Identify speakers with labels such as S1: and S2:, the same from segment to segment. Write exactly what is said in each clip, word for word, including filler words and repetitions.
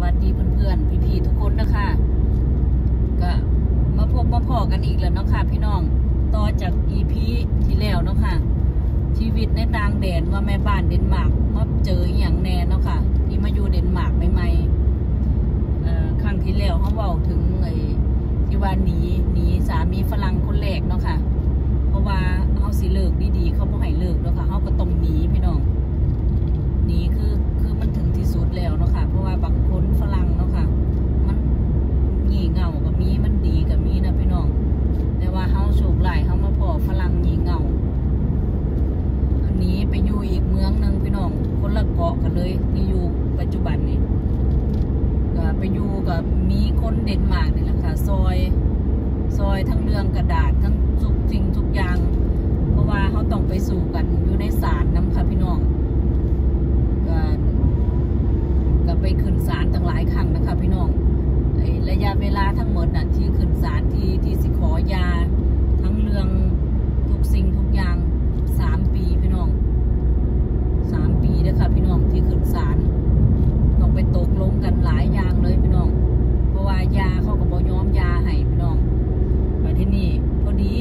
S1: วัสดีเพื่อนๆพี่ๆทุกคนนะคะก็มาพบมาพอกันอีกแล้วเนาะค่ะพี่น้องต่อจาก อี พี ที่แล้วเนาะค่ะชีวิตในต่างแดนว่าแม่บ้านเดนมาร์กมาเจออย่างแน่เนาะค่ะที่มาอยู่เดนมาร์กใหม่ๆครั้งที่แล้วเขาบอกถึงไอ้ที่ว่าหนีหนีสามีฝรั่งคนแรกเนาะค่ะเพราะว่าเขาสิเลิกดีๆเขาบ่ให้เลิกเนาะค่ะเขาก็ต้องหนีพี่น้องหนีคือคือมันถึงที่สุดแล้วเนาะค่ะเพราะว่าบางคนฝรั่งเนาะค่ะมันงี่เง่ากับมีมันดีกับมีนะพี่น้องแต่ว่าเขาโชคร้ายเขามาพอฝรั่งงี่เง่าอันนี้ไปอยู่อีกเมืองหนึ่งพี่น้องคนละเกาะกันเลยที่อยู่ปัจจุบันนี่ก็ไปอยู่กับมีคนเดนมาร์กนี่แหละค่ะซอยซอยทั้งเรื่องกระดาษทั้งทุกสิ่งทุกอย่างเพราะว่าเขาต้องไปสู่กันอยู่ในศาลน้ำค่ะพี่น้องก็ก็ไปขึ้นศาลตั้งหลายครั้งนะคะพี่น้องระยะเวลาทั้งหมดน่ะที่ขึ้นศาลที่ที่สิขอยาทั้งเรื่องทุกสิ่งทุกอย่างสามปีพี่น้องสามปีนะคะพี่น้องที่ขึ้นศาลต้องไปตกลงกันหลายอย่างเลยพี่น้องเพราะว่ายาเขาก็บ่ยอมยาให้พี่น้องไปที่นี่พอดี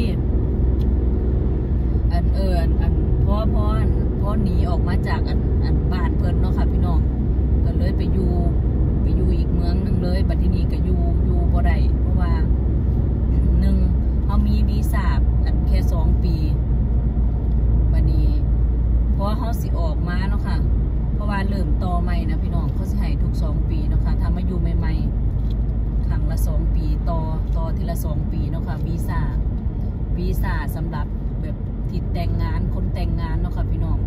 S1: อันเอออันพ่อพ่อพ่อหนีออกมาจากอันอันบ้านเพิ่นเนาะค่ะพี่น้องก็เลยไปอยู่ไปอยู่อีกเมืองนึงเลยบัดที่นี่ก็อยู่อยู่บ่ได้เพราะว่าหนึ่งเขามีวีซ่าอันแค่สองปีบัดนี้พอเขาสิออกมาเนาะค่ะเพราะว่าเริ่มต่อใหม่นะพี่น้องเขาสิให้ทุกสองปีเนาะค่ะถ้ามาอยู่ใหม่ๆครั้งละสองปีต่อต่อทีละสองปีเนาะค่ะวีซ่าวีซ่าสำหรับแบบที่แต่งงานคนแต่งงานเนาะค่ะพี่น้อง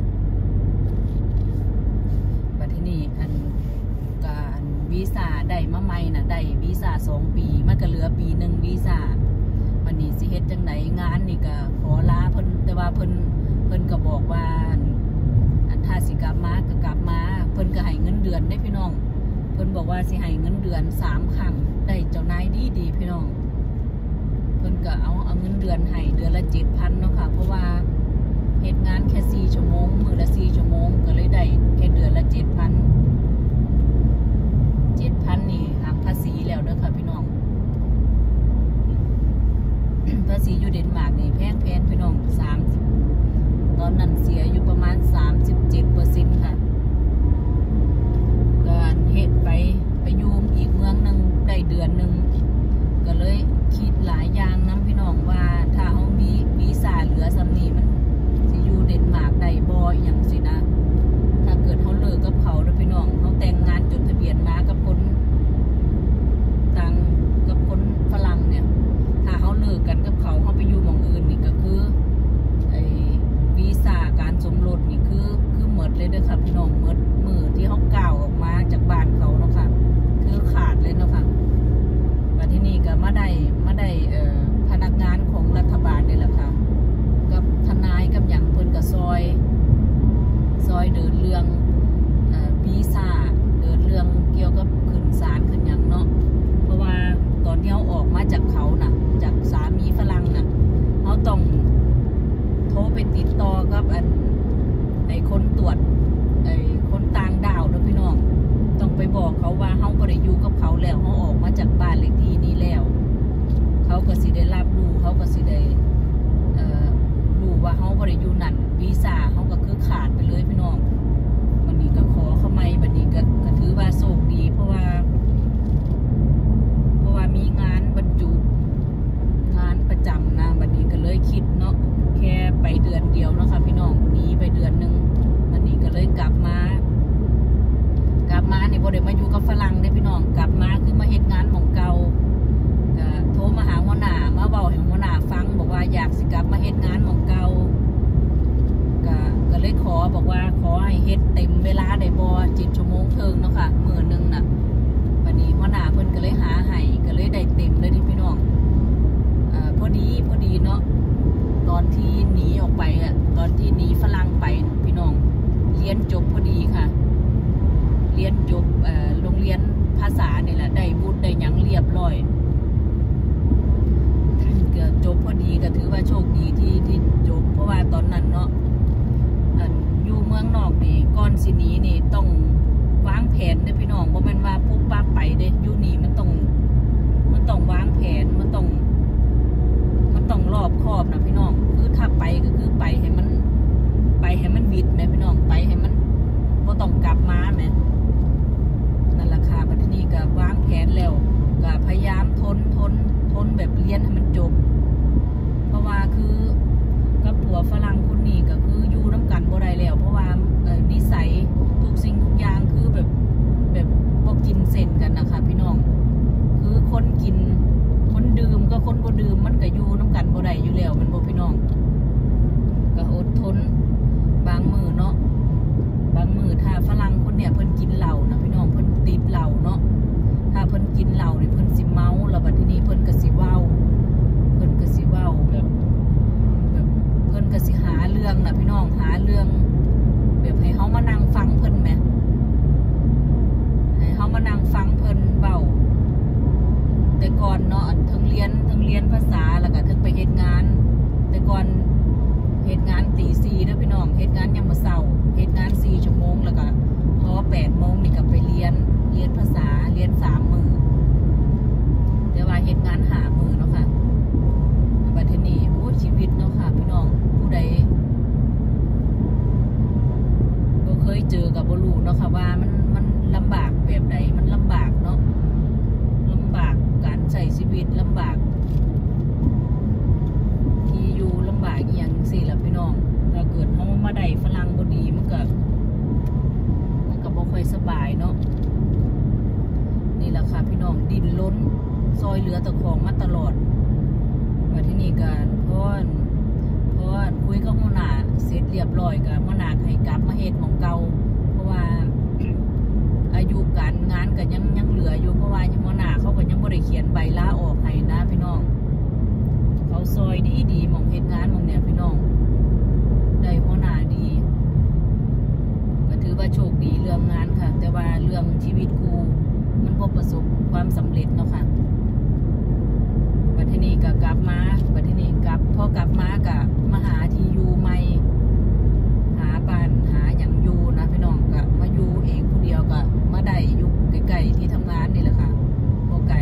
S1: บัดที่นี่อันการวีซ่าได้มาใหม่น่ะได้วีซ่าสองปีมันก็เหลือปีหนึ่งวีซ่าวันนี้สิเฮ็ดจังไหนงานนี่ก็ขอลาเพิ่นแต่ว่าเพิ่นเพิ่นก็บอกว่าอันถ้าสิกลับมาก็กลับมาเพิ่นก็ให้เงินเดือนได้พี่น้องเพิ่นบอกว่าสิให้เงินเดือนสามครั้งได้เจ้านายดีดีพี่น้องเพิ่นก็เอาเอาเงินเดือนให้เดือนละเจ็ดพันเนาะค่ะเพราะว่าเฮ็ดงานแค่สี่ชั่วโมงมื้อละสี่ชั่วโมงก็เลยได้แค่เดือนละเจ็ดพันเจ็ดพันนี่หักภาษีแล้วเด้อค่ะพี่น้องภาษีอยู่เดนมาร์กนี่แพงแพงพี่น้องสามตอนนั้นเสียอยู่ประมาณสามสิบเจ็ดเปอร์เซ็นต์ค่ะก็เฮ็ดไปไปอยู่อีกเมืองหนึ่งได้เดือนหนึ่งก็เลยคิดหลายอย่างน้ำพี่น้องว่าถ้าเขามีวีซ่าเหลือสำนีมันสิอยู่เดนมาร์กได้บ่อย่างสินะถ้าเกิดเขาเลิกกับเขาแล้วพี่น้องเขาแต่งงานจดทะเบียนมากับคนต่างกับคนฝรั่งเนี่ยถ้าเขาเลิกกันกับเขาเขาไปอยู่หม้องอื่นนี่ก็คือไอ้วีซ่าการสมรสนี่คือคือหมดเลยเด้อค่ะพี่น้องหมดมือที่เขาก้าวออกมาจากบ้านเขาเนาะค่ะคือขาดเลยเนาะค่ะมาที่นี่ก็มาได้มาได้พนักงานของรัฐบาลนี่แหละค่ะกับทนายกับอย่างเพิ่นกับซอยซอยเดินเรื่องวีซ่าเดินเรื่องเกี่ยวกับขึ้นศาลขึ้นอย่างเนาะเพราะว่าตอนที่เขาออกมาจากเขาน่ะจากสามีฝรั่งน่ะเขาต้องโทรไปติดต่อกับอันไอ้คนตรวจไอ้คนต่างดาวนะพี่น้องต้องไปบอกเขาว่าเขาบ่ได้อยู่กับเขาแล้วเขาออกมาจากบ้านเลขที่นี้แล้วเขาก็สิได้รับรู้เขาก็สิได้รู้ว่าเขาบ่ได้อยู่นั่นวีซ่าเขาก็คือขาดไปเลยพี่น้องวันนี้ก็ขอเข้าไม่วันนี้ก็ถือว่าโชคดีเพราะว่าเพราะว่ามีงานบรรจุงานประจำนะวันนี้ก็เลยคิดเนาะแค่ไปเดือนเดียวเนาะค่ะพี่น้องหนีไปเดือนหนึ่งวันนี้ก็เลยกลับมากลับมาเนี่ยพอได้มาอยู่กับฝรั่งได้พี่น้องกลับมาคือมาเฮ็ดงานหม่องเก่าก็โทรมาหาหัวหน้ามาเบาให้หัวหน้าฟังบอกว่าอยากสิกลับมาเฮ็ดงานหม่องเก่าก็ก็เลยขอบอกว่าขอให้เฮ็ดเต็มเวลาได้บ่เจ็ดชั่วโมงเทิงเนาะค่ะมื้อนึงน่ะวันนี้หัวหน้าเพิ่นก็เลยหาให้ก็เลยได้เต็มเลยนี่พี่น้องอ่าพอดีพอดีเนาะตอนที่หนีออกไปอ่ะตอนที่หนีฝรั่งไปพี่น้องเรียนจบพอดีค่ะเรียนจบโรงเรียนภาษาเนี่ยแหละได้บุตรได้หยังเรียบร้อยเกิดจบพอดีก็ถือว่าโชคดีที่ที่จบเพราะว่าตอนนั้นเนาะอยู่เมืองนอกนี่ก่อนสิหนีนี่ต้องวางแผนนะพี่น้องเพราะมันว่าปุ๊บปั๊บพยายามทนทนทนแบบเรียนให้มันจบเพราะว่าคือกับผัวฝรั่งคนนี้ก็คืออยู่น้ำกันบ่ได้แล้วเพราะว่านิสัยทุกสิ่งทุกอย่างคือแบบแบบบ่กินเส้นกันนะคะพี่น้องคือคนกินคนดื่มก็คนบ่ดื่มมันก็อยู่น้ำกันบ่ได้อยู่แล้วมันบ่พี่น้องก็อดทนบางมือเนาะบางมือถ้าฝรั่งคนเนี่ยเพิ่นกินเหล้านะพี่น้องเพิ่นติดเหล้าเนาะถ้าเพิ่นกินเหล้านี่เพิ่นสิเมาแล้วบัดทีนี้เพิ่นก็สิเว้าเพิ่นก็สิเว้าแบบแบบเพิ่นก็สิหาเรื่องนะพี่น้องหาเรื่องแบบให้เฮามานั่งฟังเพิ่นแหมให้เฮามานั่งฟังเพิ่นเว้าแต่ก่อนเนาะทั้งเรียนทั้งเรียนภาษาแล้วก็ทั้งไปเฮ็ดงานแต่ก่อนเฮ็ดงานตีสี่เด้อพี่น้องเฮ็ดงานยามมื้อเช้าเฮ็ดงานสี่ชั่วโมงแล้วก็พอแปดโมงนี่ก็ไปเรียนเรียนภาษาเรียนสามมื้อแต่ว่าเฮ็ดงานหามื้อเนาะค่ะบัดนี้โอ้ชีวิตเนาะค่ะพี่น้องผู้ใดบ่เคยเจอก็บ่รู้เนาะค่ะว่ามันมันลำบากแบบใดมันลำบากเนาะลำบากการใช้ชีวิตลำบากที่อยู่ลำบากอย่างสิล่ะพี่น้องถ้าเกิดเขามาได้ฝรั่งบ่ดีมันก็มันก็บ่ค่อยสบายเนาะนี่แหละค่ะพี่น้องดิ้นรนซอยเหลือตะของมาตลอดมาที่นี่กันเพราะเพราะคุยกับหัวหน้าเสร็จเรียบร้อยกับหัวหน้าให้กลับมาเฮ็ดของเก่าเพราะว่าอายุการงานก็ยังยังเหลืออยู่เพราะว่าหัวหน้าเขาก็ยังบ่ได้เขียนใบลาออกให้นะพี่น้องเขาซอยดีดีมองเฮ็ดงานมองเนี่ยพี่น้องได้หัวหน้าดีก็ถือว่าโชคดีเรื่องงานค่ะแต่ว่าเรื่องชีวิตกูมันบ่ประสบความสำเร็จเนาะค่ะบัดทีนี้ก็กลับมาบัดทีนี้กลับพอกลับมาก็มาหาที่อยู่ใหม่หาบ้านหาอย่างอยู่นะพี่น้องก็มาอยู่เองผู้เดียวก็มาได้อยู่ใกล้ๆที่ทำงานนี่แหละค่ะบ่ไกล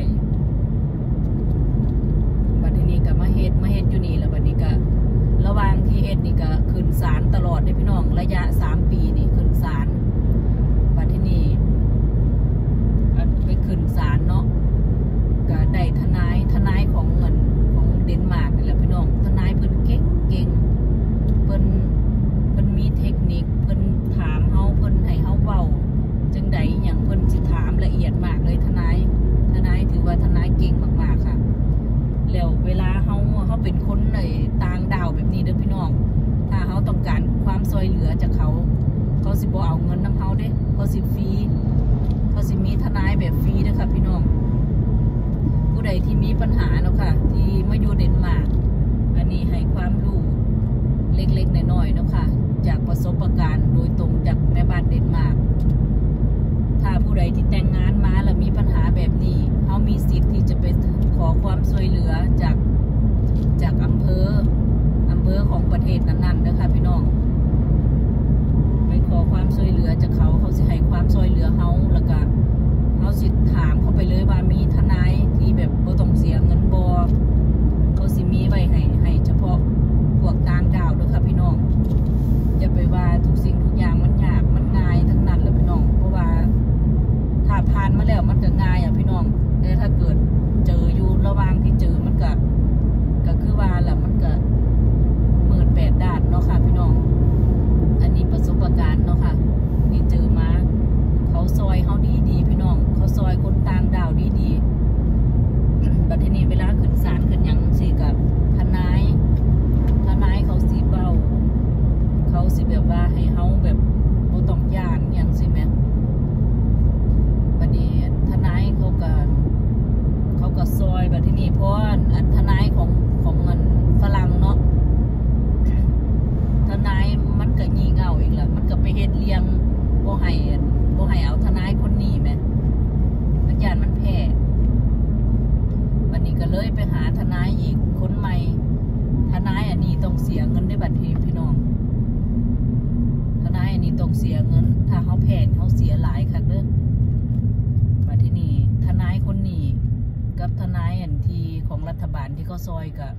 S1: บัดทีนี้ก็มาเฮ็ดมาเฮ็ดอยู่นี่แล้วบัดนี้ก็ระหว่างที่เฮ็ดนี่ก็ขึ้นศาลตลอดเลยพี่น้องระยะสามปีนี่ขึ้นศาลบัดทีนี้ไปขึ้นศาลเนาะก็ได้ทนายทนายของเงินของเดนมาร์กนี่แหละพี่น้องทนายเพิ่นเก่งเก่งเพิ่นเพิ่นมีเทคนิคเพิ่นถามเฮาเพิ่นให้เฮาเว้าจังใดอย่างเพิ่นสิถามละเอียดมากเลยทนายทนายถือว่าทนายเก่งมากๆค่ะแล้วเวลาเฮาเฮาเป็นคนในต่างดาวแบบนี้เด้อพี่น้องถ้าเฮาต้องการความช่วยเหลือจากเขาเขาสิบ่เอาเงินนำเฮาเด้เขาสิฟรีเขาสิมีทนายแบบฟรีเด้อค่ะพี่น้องผู้ใดที่มีปัญหาเนาะค่ะที่มาอยู่เดนมาร์กอันนี้ให้ความรู้เล็กๆน้อยๆเนาะค่ะจากประสบการณ์โดยตรงจากแม่บ้านเดนมาร์กถ้าผู้ใดที่แต่งงานมาแล้วมีปัญหาแบบนี้เขามีสิทธิ์ที่จะไปขอความช่วยเหลือจากจากอำเภออำเภอของประเทศนั้นๆเด้อค่ะพี่น้องไปขอความช่วยเหลือจากเขาเขาสิให้ความช่วยเหลือเขาแล้วก็เขาสิถามเขาไปเลยว่ามีทนายที่แบบบ่ต้องเสียเงินบ่เขาสิมีไว้ให้ให้เฉพาะพวกต่างดาวเด้อค่ะพี่น้องอย่าไปว่าทุกสิ่งทุกอย่างมันยากมันง่ายทั้งนั้นเลยพี่น้องเพราะว่าถ้าผ่านมาแล้วมันก็ง่ายอ่ะพี่น้องแต่ถ้าเกิดเจออยู่ระหว่างที่เจอมันก็ก็คือว่าแหละมันก็หมื่นแปดด้านเนาะค่ะพี่น้องอันนี้ประสบการณ์เนาะค่ะที่เจอมาเขาซอยเขาดีดีพี่น้องเขาซอยคนต่างดาวดีดีบัดทีนี้เวลาขึ้นศาลขึ้นหยังสิกับทนายทนายเขาสิเบาเขาสิแบบว่าให้เขาแบบบ่ต้องย่านหยังสิแม่บัดนี้ทนายเขาก็เขาก็ซอยบัดทีนี้เพราะอันทนายของของเงินฝรั่งเนาะทนายมันก็งี่เง่าอีกแล้วมันก็ไปเฮ็ดเลี้ยงบ่ให้บ่ให้เอาทนายคนนี้แม่มันย่านมันแพ้บัดนี้ก็เลยไปหาทนายอีกคนใหม่ทนายอันนี้ต้องเสียเงินด้วยบัดทีพี่น้องทนายอันนี้ต้องเสียเงินถ้าเขาแพ้เขาเสียหลายค่ะเด้อบัดทีนี้ทนายคนนี้กับทนายอันที่ของรัฐบาลที่เขาซอยกับ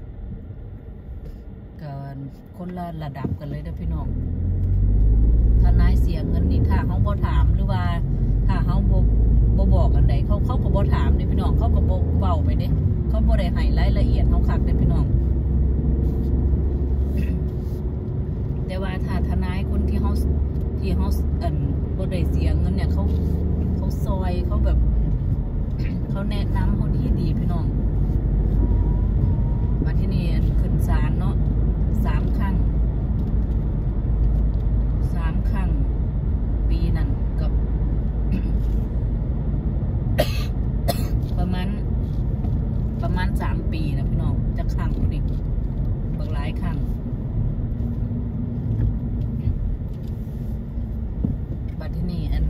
S1: กับคนละระดับกันเลยเด้อพี่น้องทนายเสียเงินนี่ถ้าเขาบ่ถามหรือว่าถ้าเขาบ่บ่บอกอันใดเขาเขาก็บ่ถามนี่พี่น้องเขาก็ด้เขาบ่ได้ให้รายละเอียดเขาคักเด้พี่น้องแต่ว่าถ้าทนายคนที่เขาที่เขาเอิ่นบ่ได้เสียเงินเนี่ยเขาเขาซอยเขาแบบเขาแนะนำเขาที่ดีพี่น้องมาที่นี่ขึ้นศาลเนาะสามครั้งสามครั้งปีนั้นกับ ประมาณประมาณสามปีนะพี่น้องจะครั้งนี่บางหลายครั้งบัดที่นี่อัน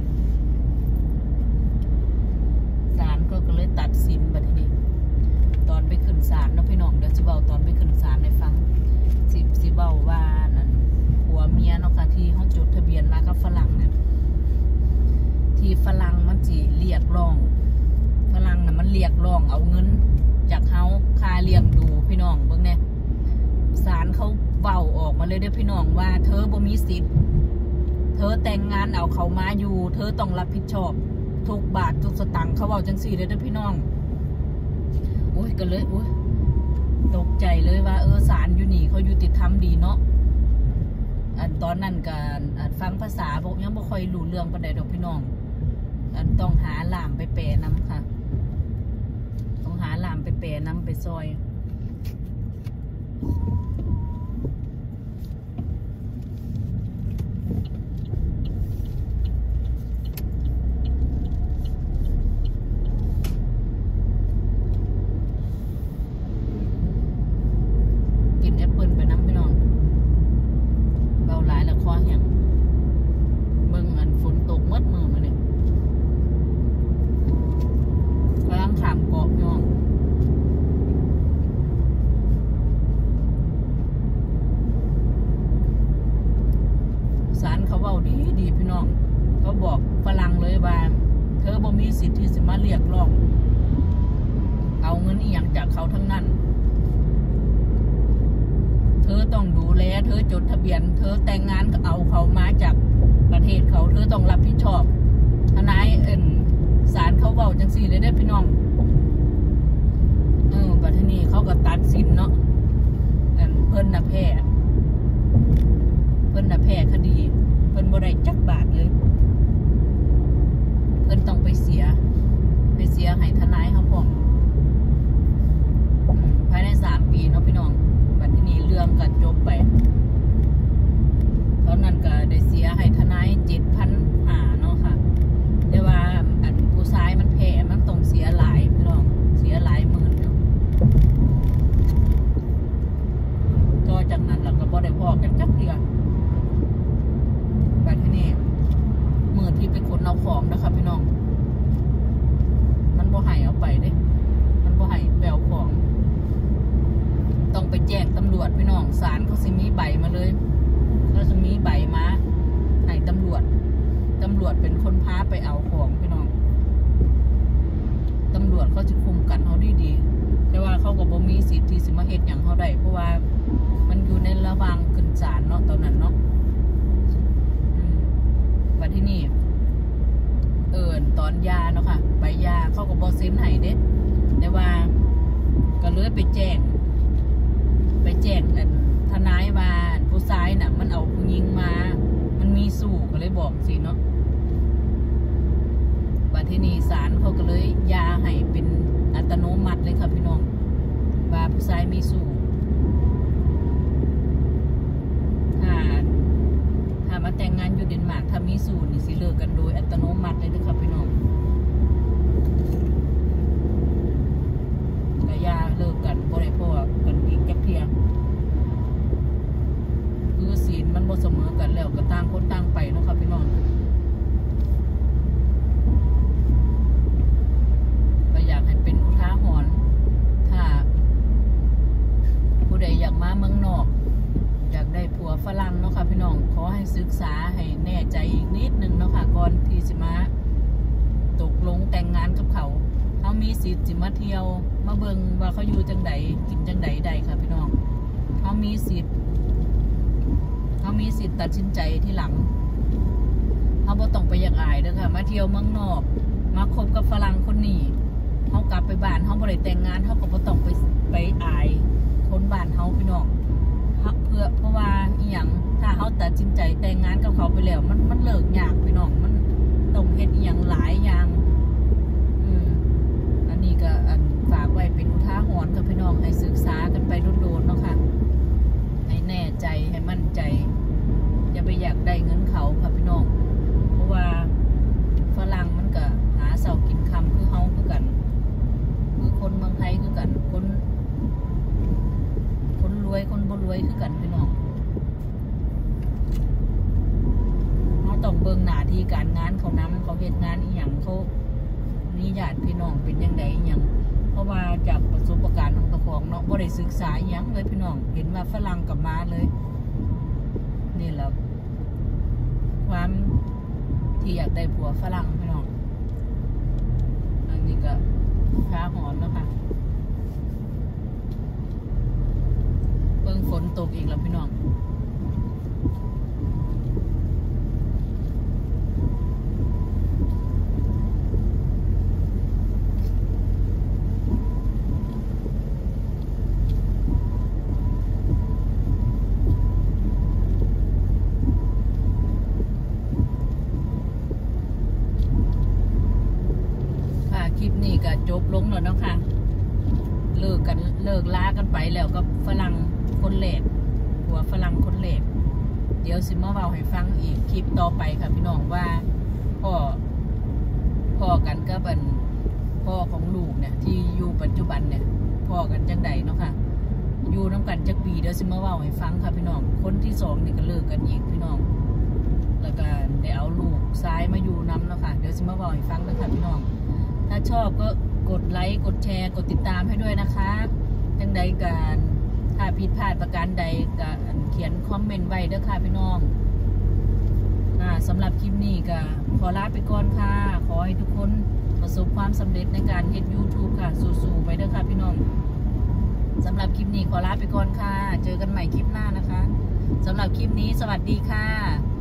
S1: ศาลก็ก็เลยตัดสินบัดที่นี่ตอนไปขึ้นศาลเนาะพี่น้องเดี๋ยวสิเว้าตอนไปขึ้นศาลให้ฟังสิสิเว้าว่านั่นผัวเมียเนาะค่ะที่เขาจดทะเบียนมากับฝรั่งเนี่ยที่ฝรั่งมันสิเรียกร้องฝรั่งน่ะมันเรียกร้องเอาเงินจากเขาค่าเลี้ยงดูพี่น้องเบิ่งแน่ศาลเขาเว้าออกมาเลยเด้อพี่น้องว่าเธอบ่มีสิทธิ์เธอแต่งงานเอาเขามาอยู่เธอต้องรับผิดชอบทุกบาททุกสตางค์เขาเว้าจังซี่เด้อพี่น้องโอ้ยก็เลยโอ้ยตกใจเลยว่าเออศาลอยู่นี่เขายุติธรรมดีเนาะอันตอนนั้นก็อันฟังภาษาบอกยังบ่ค่อยรู้เรื่องปานใดดอกพี่น้องอันต้องหาล่ามไปแปลนำค่ะต้องหาล่ามไปแปลนำไปซอยกินแอปเปิลไปน้ำพี่น้องเบาหลายแล้วคอแห้งเบิ่งอันฝนตกมืดมือมาเนี่ยกำลังขามเกาะพี่น้องศาลเขาเว้าดีดีพี่น้องเขาบอกฝรั่งเลยว่าเธอบ่มีสิทธิ์ที่จะมาเรียกร้องเอาเงินอีหยังจากเขาทั้งนั้นเธอต้องดูแลเธอจดทะเบียนเธอแต่งงานก็เอาเขามาจากประเทศเขาเธอต้องรับผิดชอบทนายเอิ่นศาลเขาเว้าจังซี่เลยได้พี่น้องเออบัดนี้เขาก็ตัดสินเนาะอันเพิ่นน่ะแพ้เพิ่นน่ะแพ้คดีเพิ่นบ่ได้จักบาทเลยเพิ่นต้องไปเสียไปเสียให้ทนายเขาพร้อมภายในสามปีเนาะพี่น้องบัดนี้เรื่องก็จบไปตอนนั้นก็ได้เสียให้ทนาย เจ็ดพันห้าร้อย เนาะค่ะแต่ว่าอันผู้ชายมันแพ้มันต้องเสียหลายพี่น้องเสียหลายหมื่นเนาะต่อจากนั้นเราก็บ่ได้พอกันจักเทื่อบัดนี้มื้อที่ไปขนเอาของนะคะพี่น้องมันบ่ให้เอาไปเด้มันบ่ให้ไปเอาของต้องไปแจ้งตำรวจพี่น้องศาลเขาสิมีใบมาเลยเขาจะมีใบมาให้ตำรวจตำรวจเป็นคนพาไปเอาของพี่น้องตำรวจเขาจะคุมกันเขาดีๆแต่ว่าเขาก็บ่มีสิทธิ์ที่สิมาเฮ็ดหยังเขาได้เพราะว่ามันอยู่ในระหว่างขึ้นศาลเนาะตอนนั้นเนาะบัดที่นี่เอิ้นตอนยาเนาะค่ะใบยาเขาก็บ่เซ็นให้เด้แต่ว่าก็เลยไปแจ้งไปแจ้งอันทนายว่าผู้ชายน่ะมันเอาผู้หญิงมามันมีสู้ก็เลยบอกสิเนาะบัดที่นี่ศาลเขาก็เลยยาให้เป็นอัตโนมัติเลยค่ะพี่น้องว่าผู้ชายมีสู้ถ้าถ้ามาแต่งงานอยู่เดนมาร์กถ้ามีสู้นี่สิเลิกกันโดยอัตโนมัติเลยนะคะพี่น้องแต่ยาเลิกกันบ่ได้พอกันอีกจักเที่ยคือศีลมันบ่เสมอกันแล้วก็ต่างคนต่างไปเนาะครับพี่น้องก็อยากให้เป็นอุทาหรณ์ถ้าผู้ใดอยากมาเมืองนอกอยากได้ผัวฝรั่งเนาะค่ะพี่น้องขอให้ศึกษาให้แน่ใจอีกนิดนึงเนาะค่ะก่อนที่สิมาตกลงแต่งงานกับเขาเขามีสิทธิ์สิมาเที่ยวมาเบิ่งว่าเขาอยู่จังใดกินจังใดใดค่ะพี่น้องเขามีสิทธิ์เขามีสิทธิ์ตัดสินใจที่หลังเขาบ่ต้องไปอยากอายเด้อค่ะมาเที่ยวเมืองนอกมาคบกับฝรั่งคนนี้เขากลับไปบ้านเขาบ่ได้แต่งงานเขาก็บ่ต้องไปไปอายคนบ้านเขาพี่น้องเพื่อเพราะว่าอีหยังถ้าเขาตัดสินใจแต่งงานกับเขาไปแล้วมันมันเลิกยากพี่น้องมันต้องเฮ็ดอีหยังหลายอย่างอืมอันนี้ก็อันฝากไว้เป็นอุทาหรณ์กับพี่น้องให้ศึกษากันไปโดนๆเนาะค่ะให้แน่ใจให้มั่นใจอย่าไปอยากได้เงินเขาค่ะพี่น้องเพราะว่าฝรั่งมันก็หาเสากินคำคือเฮาคือกันคือคนเมืองไทยคือกันคนคนรวยคนบ่รวยคือกันพี่น้องเขาต้องเบิ่งหน้าที่การงานเขานำเขาเฮ็ดงานอีหยังเขามีญาติพี่น้องเป็นยังไงอีหยังเพราะว่าจากประสบการณ์ของตะของเนาะบ่ได้ศึกษาอีหยังเลยพี่น้องเห็นว่าฝรั่งกลับมาเลยนี่แหละความที่อยากได้ผัวฝรั่งพี่น้องอันนี้ก็ค้าหอนแล้วค่ะเบิ่งฝนตกอีกแล้วพี่น้องคลิปนี้ก็จบลงแล้วเนาะค่ะเลิกกันเลิกลากันไปแล้วกับฝรั่งคนแหลกหัวฝรั่งคนแหลกเดี๋ยวสิมาเล่าให้ฟังอีกคลิปต่อไปค่ะพี่น้องว่าพ่อพ่อกันก็เป็นพ่อของลูกเนี่ยที่อยู่ปัจจุบันเนี่ยพ่อกันจังใดเนาะค่ะอยู่น้ำกันจักปีเดี๋ยวสิมาเล่าให้ฟังค่ะพี่น้องคนที่สองนี่ก็เลิกกันอีกพี่น้องแล้วก็ได้เอาลูกซ้ายมาอยู่น้ำเนาะค่ะเดี๋ยวสิมาเล่าให้ฟังนะคะพี่น้องถ้าชอบก็กดไลค์กดแชร์กดติดตามให้ด้วยนะคะจังใดกันถ้าผิดพลาดประการใดก็เขียนคอมเมนต์ไว้ด้วยค่ะพี่น้องอ่าสำหรับคลิปนี้ก็ขอลาไปก่อนค่ะขอให้ทุกคนประสบความสำเร็จในการเฮ็ด ยูทูบ ค่ะสู้ๆไปด้วยค่ะพี่น้องสำหรับคลิปนี้ขอลาไปก่อนค่ะเจอกันใหม่คลิปหน้านะคะสำหรับคลิปนี้สวัสดีค่ะ